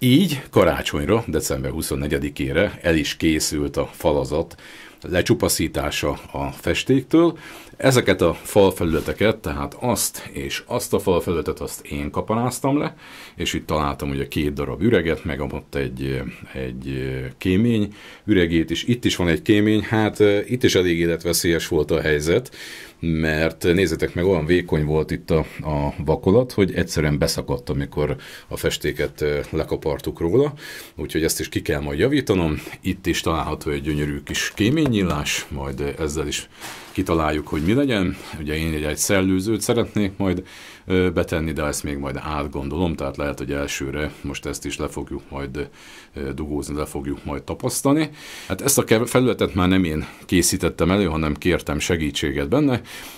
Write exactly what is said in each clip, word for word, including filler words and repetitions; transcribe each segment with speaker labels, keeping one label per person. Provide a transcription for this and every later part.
Speaker 1: Így karácsonyra, december huszonnegyedikére el is készült a falazat lecsupaszítása a festéktől. Ezeket a falfelületeket, tehát azt és azt a falfelületet, azt én kapanáztam le, és itt találtam ugye két darab üreget, meg ott egy, egy kémény üregét is. Itt is van egy kémény, hát itt is elég életveszélyes volt a helyzet, mert nézzétek meg, olyan vékony volt itt a, a vakolat, hogy egyszerűen beszakadt, amikor a festéket lekapartuk róla, úgyhogy ezt is ki kell majd javítanom. Itt is található egy gyönyörű kis kéménynyílás, majd ezzel is kitaláljuk, hogy mi legyen. Ugye én egy, egy szellőzőt szeretnék majd betenni, de ezt még majd átgondolom, tehát lehet, hogy elsőre most ezt is le fogjuk majd dugózni, le fogjuk majd tapasztani. Hát ezt a felületet már nem én készítettem elő, hanem kértem segítséget benne.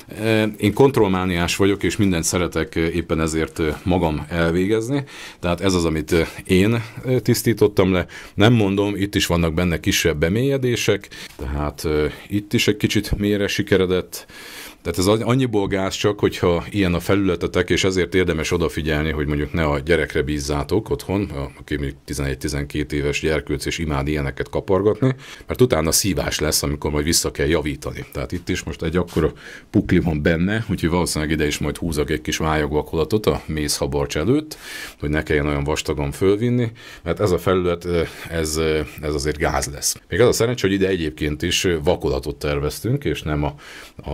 Speaker 1: Én kontrollmániás vagyok, és mindent szeretek éppen ezért magam elvégezni, tehát ez az, amit én tisztítottam le. Nem mondom, itt is vannak benne kisebb bemélyedések, tehát itt is egy kicsit mélyre sikeredett. Tehát ez annyiból gáz csak, hogyha ilyen a felületetek, és ezért érdemes odafigyelni, hogy mondjuk ne a gyerekre bízzátok otthon, aki mondjuk tizenegy-tizenkét éves gyerkőc, és imád ilyeneket kapargatni, mert utána szívás lesz, amikor majd vissza kell javítani. Tehát itt is most egy akkora pukli van benne, úgyhogy valószínűleg ide is majd húzok egy kis vályogvakolatot a mézhabarcs előtt, hogy ne kelljen olyan vastagon fölvinni, mert ez a felület, ez, ez azért gáz lesz. Még az a szerencsé, hogy ide egyébként is vakolatot terveztünk, és nem a,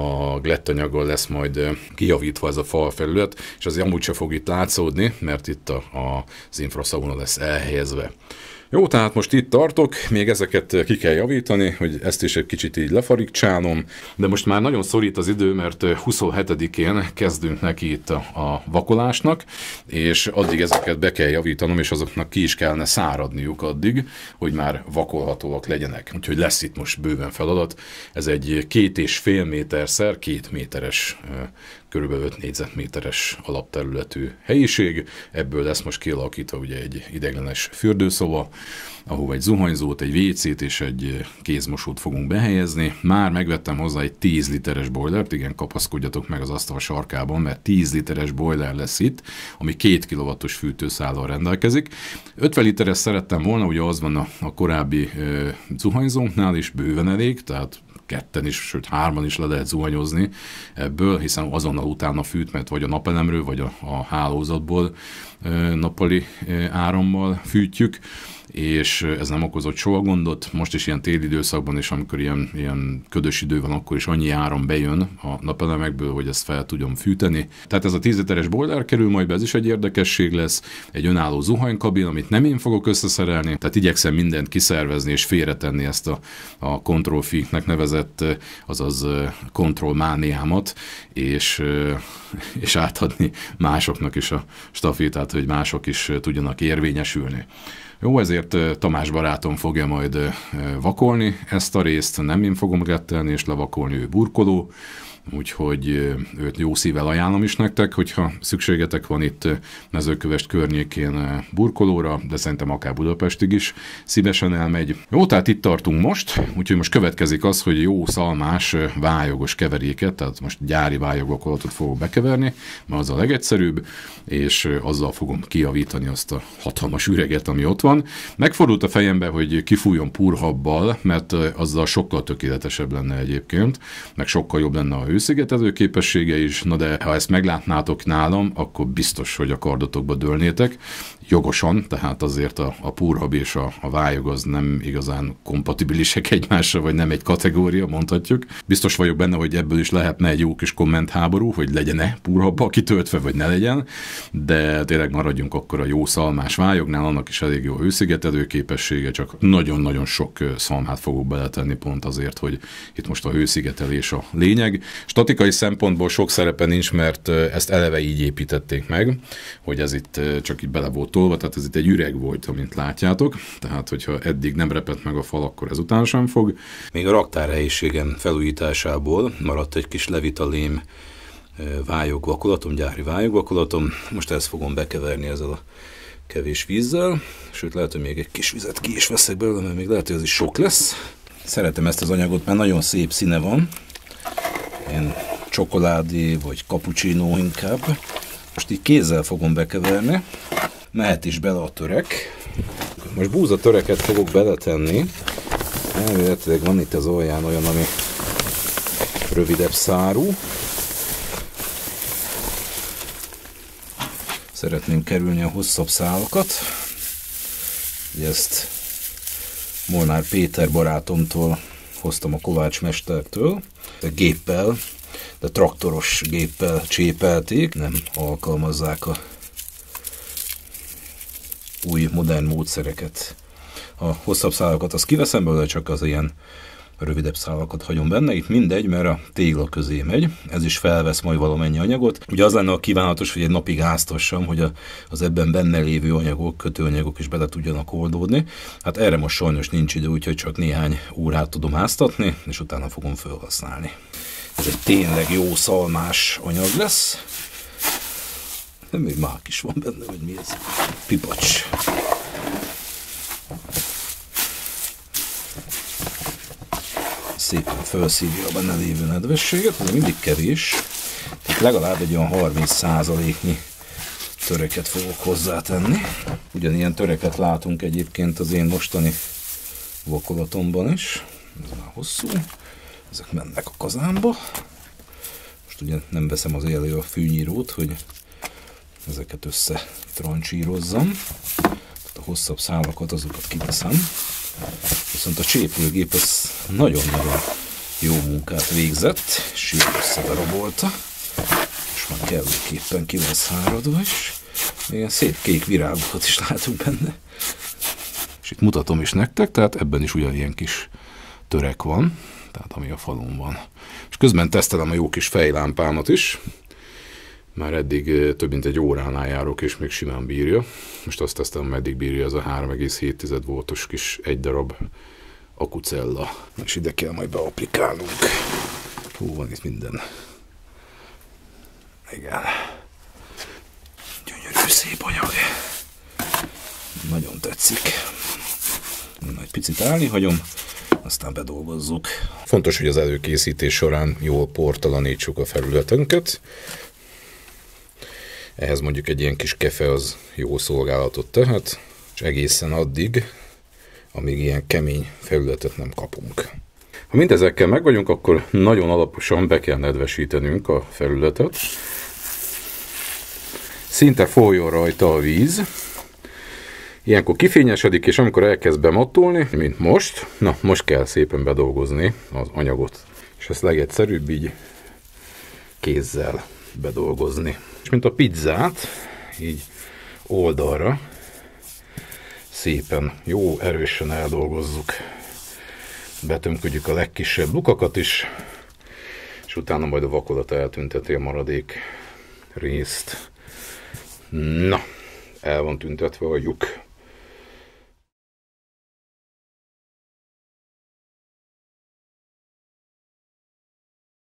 Speaker 1: a anyaggal lesz majd kijavítva ez a falfelület, és azért amúgy se fog itt látszódni, mert itt a, a, az infraszauna lesz elhelyezve. Jó, tehát most itt tartok, még ezeket ki kell javítani, hogy ezt is egy kicsit így lefarigcsálom, de most már nagyon szorít az idő, mert huszonhetedikén kezdünk neki itt a, a vakolásnak, és addig ezeket be kell javítanom, és azoknak ki is kellene száradniuk addig, hogy már vakolhatóak legyenek. Úgyhogy lesz itt most bőven feladat. Ez egy két és fél méterszer két méteres, körülbelül öt négyzetméteres alapterületű helyiség. Ebből lesz most kialakítva ugye egy ideiglenes fürdőszoba, ahova egy zuhanyzót, egy vécét és egy kézmosót fogunk behelyezni. Már megvettem hozzá egy tíz literes bojlert, igen, kapaszkodjatok meg az asztal sarkában, mert tíz literes bojler lesz itt, ami két kilowattos fűtőszállal rendelkezik. ötven literes szerettem volna, ugye az van a, a korábbi ö, zuhanyzónknál is bőven elég, tehát ketten is, sőt hárman is le lehet zuhanyozni ebből, hiszen azonnal utána fűt, mert vagy a napelemről, vagy a, a hálózatból e, nappali e, árammal fűtjük, és ez nem okozott soha gondot. Most is ilyen téli időszakban is, amikor ilyen, ilyen ködös idő van, akkor is annyi áram bejön a napelemekből, hogy ezt fel tudjam fűteni. Tehát ez a tíz literes boiler kerül majd be, ez is egy érdekesség lesz, egy önálló zuhanykabin, amit nem én fogok összeszerelni, tehát igyekszem mindent kiszervezni és félretenni ezt a, a control freaknek nevezett, azaz kontrollmániámat, és, és átadni másoknak is a stafétát, hogy mások is tudjanak érvényesülni. Jó, ezért Tamás barátom fogja majd vakolni ezt a részt, nem én fogom rettelni és levakolni, ő burkoló, úgyhogy őt jó szívvel ajánlom is nektek, hogyha szükségetek van itt Mezőkövesd környékén burkolóra, de szerintem akár Budapestig is szívesen elmegy. Jó, tehát itt tartunk most, úgyhogy most következik az, hogy jó szalmás vályogos keveréket, tehát most gyári vályogvakolatot fogok bekeverni, mert az a legegyszerűbb, és azzal fogom kijavítani azt a hatalmas üreget, ami ott van. Megfordult a fejembe, hogy kifújjon purhabbal, mert azzal sokkal tökéletesebb lenne egyébként, meg sokkal jobb lenne a hőszigetelő képessége is, na de ha ezt meglátnátok nálam, akkor biztos, hogy a kardotokba dőlnétek. Jogosan, tehát azért a, a purhab és a, a vályog az nem igazán kompatibilisek egymásra, vagy nem egy kategória, mondhatjuk. Biztos vagyok benne, hogy ebből is lehetne egy jó kis kommentháború, hogy legyen-e purhabba kitöltve, vagy ne legyen, de tényleg maradjunk akkor a jó szalmás vályognál, annak is elég jó hőszigetelő képessége, csak nagyon-nagyon sok szalmát fogok beletenni pont azért, hogy itt most a hőszigetelés a lényeg. Statikai szempontból sok szerepe nincs, mert ezt eleve így építették meg, hogy ez itt csak itt bele volt tolva, tehát ez itt egy üreg volt, amint látjátok, tehát hogyha eddig nem repett meg a fal, akkor ezután sem fog. Még a raktárhelyiségem felújításából maradt egy kis levitalém vályogvakolatom, gyári vályogvakolatom, most ezt fogom bekeverni ezzel a kevés vízzel, sőt lehet, hogy még egy kis vizet ki is veszek belőle, mert még lehet, hogy ez is sok lesz. Szeretem ezt az anyagot, mert nagyon szép színe van, ilyen csokoládé vagy cappuccino inkább. Most így kézzel fogom bekeverni, Mehet is bele a törek. Most búza töreket fogok beletenni. Elméletileg van itt az alján olyan, ami rövidebb szárú. Szeretném kerülni a hosszabb szálakat. Ezt Molnár Péter barátomtól hoztam, a Kovács mestertől. De géppel, de traktoros géppel csépelték, nem alkalmazzák a új modern módszereket. A hosszabb szálakat azt kiveszem belőle, csak az ilyen rövidebb szálakat hagyom benne. Itt mindegy, mert a tégla közé megy. Ez is felvesz majd valamennyi anyagot. Ugye az lenne a kívánatos, hogy egy napig áztassam, hogy a, az ebben benne lévő anyagok, kötőanyagok is bele tudjanak oldódni. Hát erre most sajnos nincs idő, úgyhogy csak néhány órát tudom áztatni, és utána fogom felhasználni. Ez egy tényleg jó szalmás anyag lesz. De még mák is van benne, hogy mi ez? Pipacs. Szépen felszívja a benne lévő nedvességet, de mindig kevés. Tehát legalább egy olyan harminc százaléknyi töreket fogok hozzátenni. Ugyanilyen töreket látunk egyébként az én mostani vakolatomban is. Ez már hosszú. Ezek mennek a kazánba. Most ugye nem veszem az élő a fűnyírót, hogy ezeket összetrancsírozzam. Tehát a hosszabb szálakat, azokat kiveszem. Viszont a csépőgép az nagyon-nagyon jó munkát végzett, és jól összedarabolta. És már kellőképpen ki van száradva is. Ilyen szép kék virágokat is látunk benne. És itt mutatom is nektek, tehát ebben is ugyanilyen kis törek van, tehát ami a falon van. És közben tesztelem a jó kis fejlámpámat is. Már eddig több mint egy óránál járok, és még simán bírja. Most azt tesztelem, meddig bírja ez a három egész hét voltos kis egy darab akucella. És ide kell majd beaplikálnunk. Hú, van itt minden. Igen. Gyönyörű szép anyag. Nagyon tetszik. Egy picit állni hagyom, aztán bedolgozzuk. Fontos, hogy az előkészítés során jól portalanítsuk a felületünket. Ehhez mondjuk egy ilyen kis kefe az jó szolgálatot tehet, és egészen addig, amíg ilyen kemény felületet nem kapunk. Ha mindezekkel meg vagyunk, akkor nagyon alaposan be kell nedvesítenünk a felületet. Szinte folyjon rajta a víz. Ilyenkor kifényesedik, és amikor elkezd bemattulni, mint most, na most kell szépen bedolgozni az anyagot. És ezt legegyszerűbb így kézzel bedolgozni. És mint a pizzát, így oldalra szépen, jó erősen eldolgozzuk. Betömködjük a legkisebb lukakat is, és utána majd a vakolat eltünteti a maradék részt. Na, el van tüntetve a lyuk.